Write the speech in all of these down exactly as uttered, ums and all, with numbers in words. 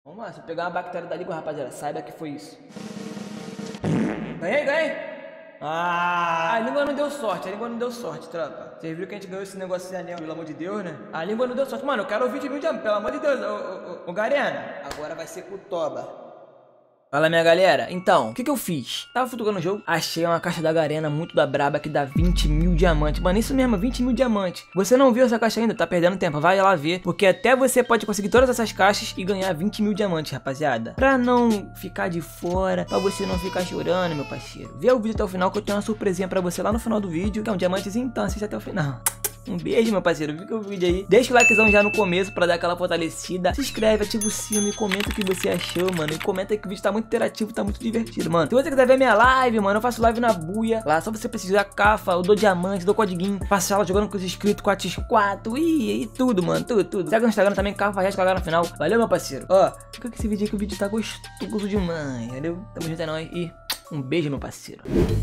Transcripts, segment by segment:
Vamos lá, se eu pegar uma bactéria da língua, rapaziada, saiba que foi isso. Ganhei, ganhei! Ah, a língua não deu sorte, a língua não deu sorte, tropa. Vocês viram que a gente ganhou esse negocinho ali, pelo amor de Deus, né? A língua não deu sorte. Mano, eu quero ouvir de mil diamantes, pelo amor de Deus, ô, ô, ô, ô Garena. Agora vai ser com o Toba. Fala, minha galera. Então, o que que eu fiz? Tava futucando o jogo, achei uma caixa da Garena muito da braba que dá vinte mil diamantes. Mano, isso mesmo, vinte mil diamantes. Você não viu essa caixa ainda? Tá perdendo tempo, vai lá ver. Porque até você pode conseguir todas essas caixas e ganhar vinte mil diamantes, rapaziada. Pra não ficar de fora, pra você não ficar chorando, meu parceiro. Vê o vídeo até o final que eu tenho uma surpresinha pra você lá no final do vídeo. Que é um diamantezinho, então assiste até o final. Um beijo, meu parceiro, fica o vídeo aí. Deixa o likezão já no começo pra dar aquela fortalecida. Se inscreve, ativa o sino e comenta o que você achou, mano. E comenta aí que o vídeo tá muito interativo, tá muito divertido, mano. Se você quiser ver minha live, mano, eu faço live na buia. Lá só você precisar cafa, eu dou diamante, dou codiguinho. Faço ela jogando com os inscritos, quatro por quatro, e, e tudo, mano, tudo, tudo. Segue no Instagram também, cafa, já no final. Valeu, meu parceiro. Ó, fica com esse vídeo aí que o vídeo tá gostoso demais, valeu? Tamo junto, é nóis e um beijo, meu parceiro.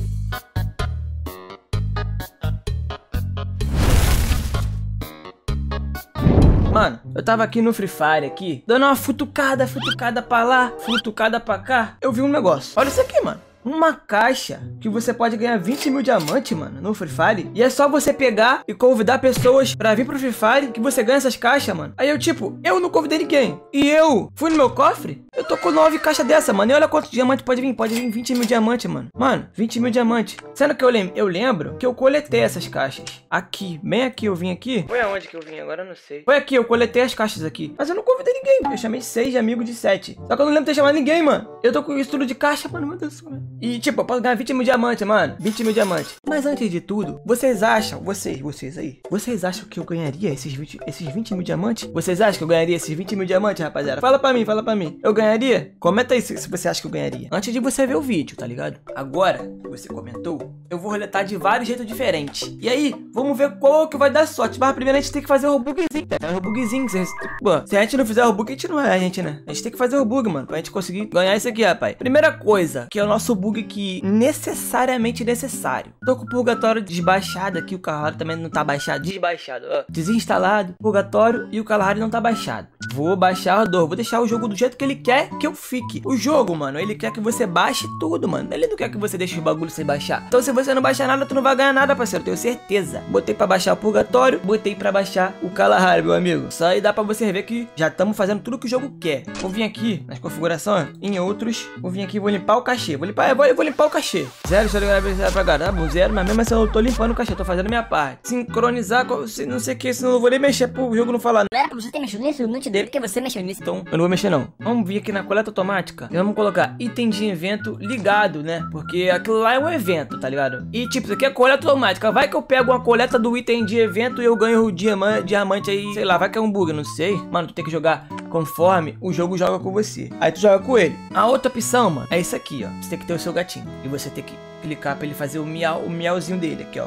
Mano, eu tava aqui no Free Fire aqui, dando uma futucada, futucada pra lá, futucada pra cá. Eu vi um negócio. Olha isso aqui, mano. Uma caixa que você pode ganhar vinte mil diamantes, mano, no Free Fire. E é só você pegar e convidar pessoas pra vir pro Free Fire que você ganha essas caixas, mano. Aí eu, tipo, eu não convidei ninguém. E eu fui no meu cofre, eu tô com nove caixas dessa, mano. E olha quantos diamantes pode vir. Pode vir vinte mil diamantes, mano. Mano, vinte mil diamantes. Sendo que eu, lem eu lembro que eu coletei essas caixas. Aqui, bem aqui, eu vim aqui. Foi aonde que eu vim? Agora eu não sei. Foi aqui, eu coletei as caixas aqui. Mas eu não convidei ninguém. Eu chamei seis de amigo de sete. Só que eu não lembro de ter chamado ninguém, mano. Eu tô com estudo de caixa, mano. Meu Deus do céu. E tipo, eu posso ganhar vinte mil diamantes, mano. vinte mil diamantes. Mas antes de tudo, vocês acham, vocês, vocês aí, vocês acham que eu ganharia esses vinte, esses vinte mil diamantes? Vocês acham que eu ganharia esses vinte mil diamantes, rapaziada? Fala pra mim, fala pra mim. Eu ganharia? Comenta aí se, se você acha que eu ganharia. Antes de você ver o vídeo, tá ligado? Agora que você comentou, eu vou roletar de vários jeitos diferentes. E aí, vamos ver qual que vai dar sorte. Mas primeiro a gente tem que fazer o bugzinho, tá? O bugzinho. Se, pô, se a gente não fizer o bug, a gente não é a gente, né? A gente tem que fazer o bug, mano, pra gente conseguir ganhar isso aqui, rapaz. Primeira coisa, que é o nosso bug que necessariamente necessário. Tô com o purgatório desbaixado aqui, o Kalahari também não tá baixado, desbaixado, ó, desinstalado, purgatório, e o Kalahari não tá baixado. Vou baixar a dor, vou deixar o jogo do jeito que ele quer que eu fique. O jogo, mano, ele quer que você baixe tudo, mano. Ele não quer que você deixe os bagulhos sem baixar. Então se você não baixar nada, tu não vai ganhar nada, parceiro, tenho certeza. Botei pra baixar o purgatório, botei pra baixar o Kalahari, meu amigo. Só aí dá pra você ver que já estamos fazendo tudo que o jogo quer. Vou vir aqui nas configurações, em outros, vou vir aqui e vou limpar o cachê. Vou limpar, eu vou, eu vou limpar o cachê. Zero, deixa eu ligar a velocidade pra cá, tá bom, zero, mas mesmo assim eu tô limpando o cachê, tô fazendo a minha parte. Sincronizar com, não sei o que, senão eu vou nem mexer pro jogo não falar. Não era pra você ter mexido nisso, não te deu porque você mexeu nisso. Então, eu não vou mexer não. Vamos vir aqui na coleta automática e vamos colocar item de evento ligado, né? Porque aquilo lá é um evento, tá ligado? E tipo, isso aqui é coleta automática. Vai que eu pego uma coleta do item de evento e eu ganho o diamante, diamante aí, sei lá, vai que é um bug, não sei. Mano, tu tem que jogar conforme o jogo joga com você. Aí tu joga com ele. A outra opção, mano, é isso aqui, ó. Você tem que ter o seu gatinho. E você tem que clicar pra ele fazer o miau, o miauzinho dele aqui, ó.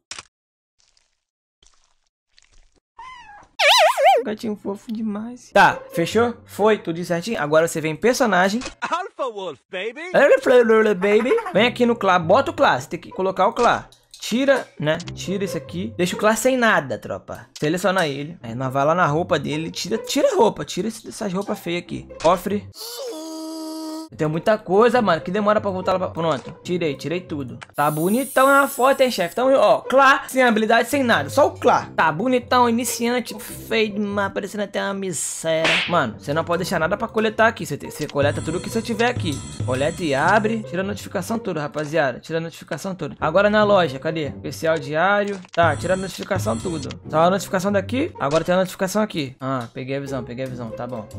Gatinho fofo demais. Tá, fechou? Foi, tudo certinho. Agora você vem em personagem. Alpha Wolf, baby. Baby. Vem aqui no Clá, bota o Clá. Você tem que colocar o Clá. Tira, né? Tira isso aqui. Deixa o Clá sem nada, tropa. Seleciona ele. Aí nós vai lá na roupa dele. Tira, tira a roupa. Tira essas roupas feias aqui. Cofre. Tem muita coisa, mano, que demora pra voltar lá pra... Pronto, tirei, tirei tudo. Tá bonitão na foto, hein, chefe. Então, ó, Clá, sem habilidade, sem nada. Só o Clá. Tá bonitão, iniciante, feio demais, parecendo até uma miséria. Mano, você não pode deixar nada pra coletar aqui. Você, te... você coleta tudo que você tiver aqui. Coleta e abre. Tira a notificação toda, rapaziada. Tira a notificação toda. Agora na loja, cadê? Especial diário. Tá, tira a notificação tudo. Só a notificação daqui. Agora tem a notificação aqui. Ah, peguei a visão, peguei a visão. Tá bom.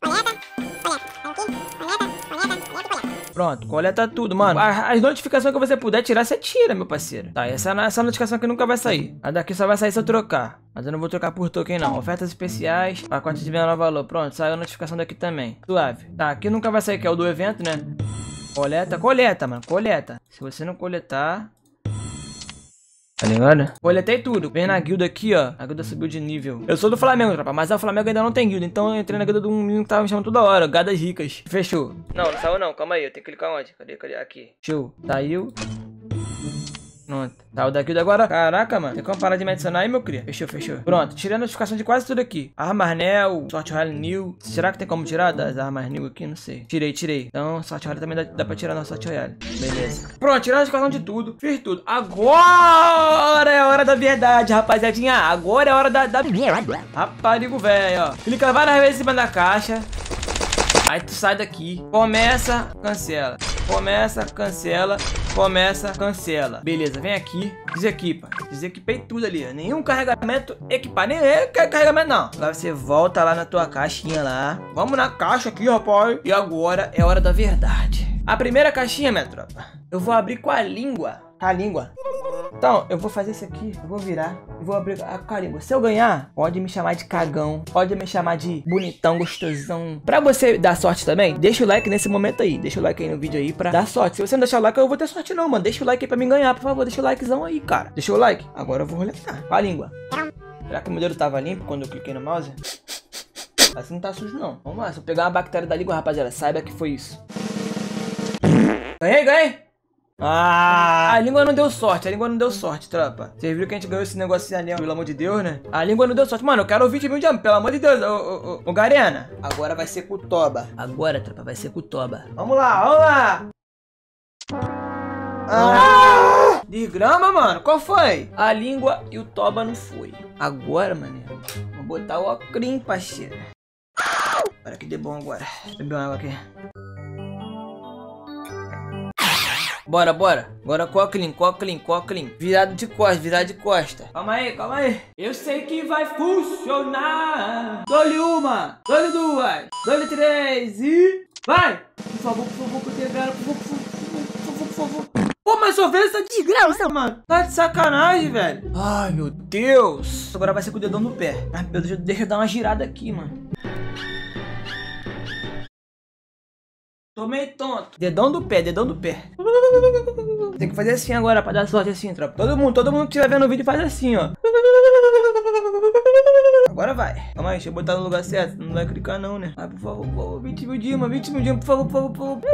Pronto, coleta tudo, mano. As notificações que você puder tirar, você tira, meu parceiro. Tá, essa, essa notificação aqui nunca vai sair. A daqui só vai sair se eu trocar. Mas eu não vou trocar por token, não. Ofertas especiais, pacote de menor valor. Pronto, saiu a notificação daqui também. Suave. Tá, aqui nunca vai sair, que é o do evento, né? Coleta, coleta, mano, coleta. Se você não coletar... Tá ligado? Coletei tudo. Vem na guilda aqui, ó. A guilda subiu de nível. Eu sou do Flamengo, tropa. Mas o Flamengo ainda não tem guilda. Então eu entrei na guilda de um menino que tava me chamando toda hora. Gadas ricas. Fechou. Não, não saiu não. Calma aí. Eu tenho que clicar onde? Cadê? Cadê? Aqui. Show. Saiu. Pronto. Saiu daqui agora. Caraca, mano. Tem como parar de me adicionar aí, meu cria? Fechou, fechou. Pronto. Tirei a notificação de quase tudo aqui. Armas Nel, Sorte Royale New. Será que tem como tirar das armas New aqui? Não sei. Tirei, tirei. Então, Sorte Royale também dá, dá pra tirar na Sorte Royale. Beleza. Pronto, tirei a notificação de tudo. Fiz tudo. Agora é a hora da verdade, rapaziadinha. Agora é a hora da... da... Raparigo, velho, ó. Clica várias vezes em cima da caixa. Aí tu sai daqui. Começa, cancela. Começa, cancela. Começa, cancela. Beleza, vem aqui. Desequipa. Desequipei tudo ali. Nenhum carregamento equipar. Nem é carregamento, não. Agora você volta lá na tua caixinha lá. Vamos na caixa aqui, rapaz. E agora é hora da verdade. A primeira caixinha, minha tropa, eu vou abrir com a língua. A língua. Então, eu vou fazer isso aqui, eu vou virar, eu vou abrir a carimba. Se eu ganhar, pode me chamar de cagão, pode me chamar de bonitão, gostosão. Pra você dar sorte também, deixa o like nesse momento aí. Deixa o like aí no vídeo aí pra dar sorte. Se você não deixar o like, eu vou ter sorte não, mano. Deixa o like aí pra me ganhar, por favor. Deixa o likezão aí, cara. Deixa o like. Agora eu vou roletar com a língua. Será que o meu dedo tava limpo quando eu cliquei no mouse? Assim não tá sujo não. Vamos lá, se eu pegar uma bactéria da língua, rapaziada, saiba que foi isso. Ganhei, ganhei. Ah, a língua não deu sorte, a língua não deu sorte, tropa. Vocês viram que a gente ganhou esse negocinho ali, pelo amor de Deus, né? A língua não deu sorte. Mano, eu quero vinte mil de amor, pelo amor de Deus. Ô, ô, ô, ô, Garena. Agora vai ser com o Toba. Agora, tropa, vai ser com o Toba. Vamos lá, vamos lá. Ah, de grama, mano, qual foi? A língua e o Toba não foi. Agora, mano, vou botar o ocrim, parceiro. Para que dê bom agora. Beber uma água aqui. Bora, bora. Agora coclin, coclin, coclin. Virado de costa, virado de costa. Calma aí, calma aí. Eu sei que vai funcionar. Dou-lhe uma, dou-lhe duas, dou-lhe três e... Vai! Por favor, por favor, por favor, por favor, por favor, por favor. Pô, mas só veio essa desgraça, mano. Tá de sacanagem, velho. Ai, meu Deus. Agora vai ser com o dedão no pé. Ai, meu Deus, deixa eu dar uma girada aqui, mano. Tomei tonto. Dedão do pé, dedão do pé. Tem que fazer assim agora pra dar sorte assim, tropa. Todo mundo, todo mundo que estiver vendo o vídeo faz assim, ó. Agora vai. Calma aí, deixa eu botar no lugar certo. Não vai clicar não, né? Vai, por favor, por favor. vinte mil dimas, vinte mil dimas, por favor, por favor, por favor.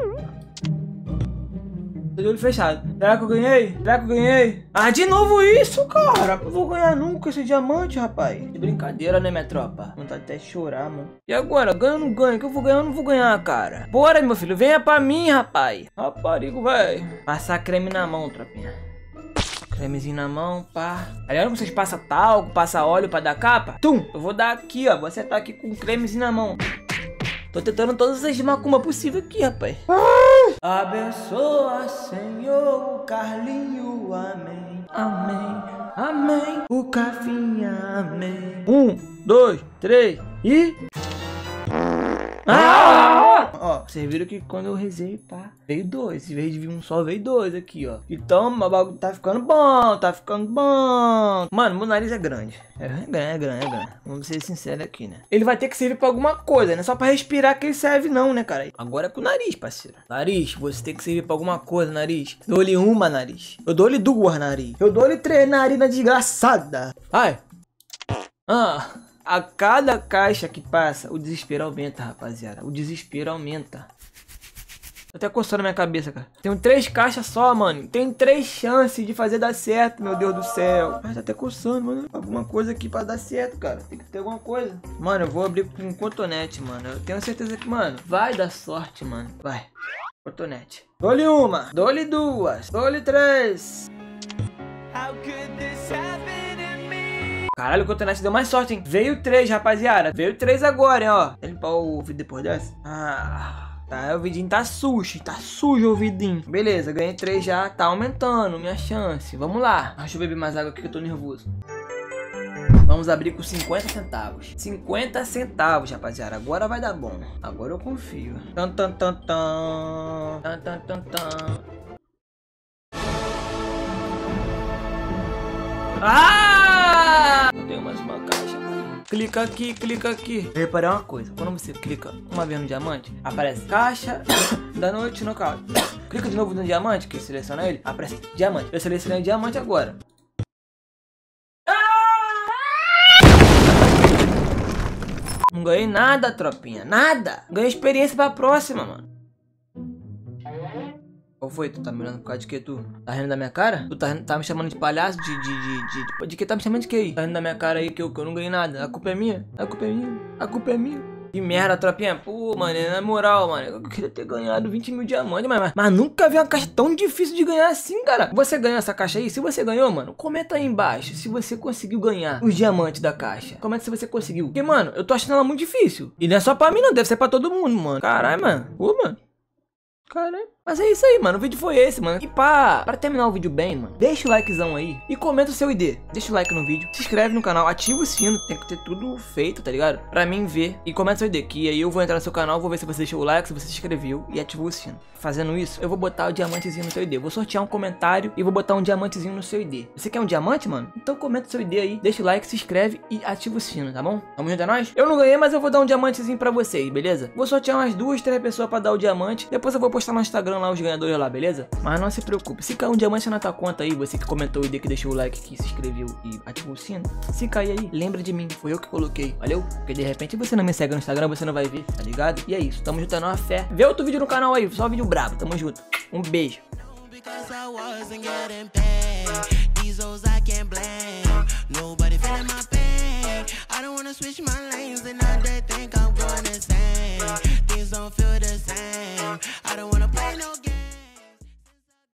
Tô de olho fechado. Será que eu ganhei? Será que eu ganhei? Ah, de novo isso, cara. Eu vou ganhar nunca esse diamante, rapaz. De brincadeira, né, minha tropa? Vontade até de chorar, mano. E agora? Ganho ou não ganho? Que eu vou ganhar ou não vou ganhar, cara? Bora, meu filho. Venha pra mim, rapaz. Raparigo, velho. Passar creme na mão, tropinha. Cremezinho na mão, pá. Aliás, vocês passam talco, passa óleo pra dar capa? Tum! Eu vou dar aqui, ó. Vou acertar aqui com cremezinho na mão. Tô tentando todas as macumbas possíveis aqui, rapaz. Abençoa, Senhor, Carlinho, amém. Amém, amém. O Cafinha, amém. Um, dois, três e... Ah! Ó, vocês viram que quando eu rezei, pá, veio dois. Em vez de vir um só, veio dois aqui, ó. Então, o bagulho tá ficando bom, tá ficando bom. Mano, meu nariz é grande. É grande, é grande, é grande. Vamos ser sinceros aqui, né? Ele vai ter que servir pra alguma coisa, né? Só pra respirar que ele serve não, né, cara? Agora é com o nariz, parceiro. Nariz, você tem que servir pra alguma coisa, nariz. Dou-lhe uma, nariz. Eu dou-lhe duas, nariz. Eu dou-lhe três, narina desgraçada. Ai. Ah... A cada caixa que passa, o desespero aumenta, rapaziada. O desespero aumenta. Tô até coçando minha cabeça, cara. Tenho três caixas só, mano. Tem três chances de fazer dar certo, meu Deus do céu. Mas tá até coçando, mano. Alguma coisa aqui pra dar certo, cara. Tem que ter alguma coisa. Mano, eu vou abrir com um cotonete, mano. Eu tenho certeza que, mano, vai dar sorte, mano. Vai. Cotonete. Dou-lhe uma. Dou-lhe duas. Dou-lhe três. How could this happen? Caralho, o cotonete deu mais sorte, hein? Veio três, rapaziada. Veio três agora, hein, ó. Vou limpar o vídeo depois dessa. Ah, tá. O vidinho tá sujo. Tá sujo o vidinho. Beleza, ganhei três já. Tá aumentando minha chance. Vamos lá. Deixa eu beber mais água aqui que eu tô nervoso. Vamos abrir com cinquenta centavos. cinquenta centavos, rapaziada. Agora vai dar bom. Agora eu confio. Tan, tan, tan, tan. Tan, tan, tan, tan. Ah! Eu tenho mais uma caixa. Clica aqui, clica aqui. Eu reparei uma coisa. Quando você clica uma vez no diamante, aparece caixa da noite no caos. Clica de novo no diamante, que seleciona ele, aparece diamante. Eu selecionei diamante agora. Não ganhei nada, tropinha. Nada. Ganhei experiência pra próxima, mano. Qual foi? Tu tá me olhando por causa de que tu? Tá rindo da minha cara? Tu tá, tá me chamando de palhaço? De, de, de, de, de, de que tá me chamando de que aí? Tá rindo da minha cara aí que eu, que eu não ganhei nada. A culpa é minha. A culpa é minha. A culpa é minha. Que merda, tropinha. Pô, mano, na moral, mano, eu queria ter ganhado vinte mil diamantes, mas, mas, mas nunca vi uma caixa tão difícil de ganhar assim, cara. Você ganhou essa caixa aí? Se você ganhou, mano, comenta aí embaixo se você conseguiu ganhar os diamantes da caixa. Comenta se você conseguiu. Porque, mano, eu tô achando ela muito difícil. E não é só pra mim, não. Deve ser pra todo mundo, mano. Caralho, mano. Pô, mano. Caralho. Mas é isso aí, mano, o vídeo foi esse, mano. E pá, pra terminar o vídeo bem, mano, deixa o likezão aí e comenta o seu I D. Deixa o like no vídeo, se inscreve no canal, ativa o sino, tem que ter tudo feito, tá ligado? Pra mim ver e comenta o seu I D, que aí eu vou entrar no seu canal, vou ver se você deixou o like, se você se inscreveu e ativou o sino. Fazendo isso, eu vou botar o diamantezinho no seu I D. Vou sortear um comentário e vou botar um diamantezinho no seu I D. Você quer um diamante, mano? Então comenta o seu I D aí, deixa o like, se inscreve e ativa o sino, tá bom? Tamo junto, é nóis? Eu não ganhei, mas eu vou dar um diamantezinho pra vocês, beleza? Vou sortear umas duas, três pessoas pra dar o diamante. Depois eu vou postar no Instagram lá os ganhadores lá, beleza? Mas não se preocupe, se cair um diamante na tua conta aí, você que comentou o I D, que deixou o like, que se inscreveu e ativou o sino, se cair aí, lembra de mim, foi eu que coloquei, valeu? Porque de repente você não me segue no Instagram, você não vai ver, tá ligado? E é isso, tamo junto, é nóis, fé. Vê outro vídeo no canal aí, só vídeo brabo, tamo junto. Um beijo.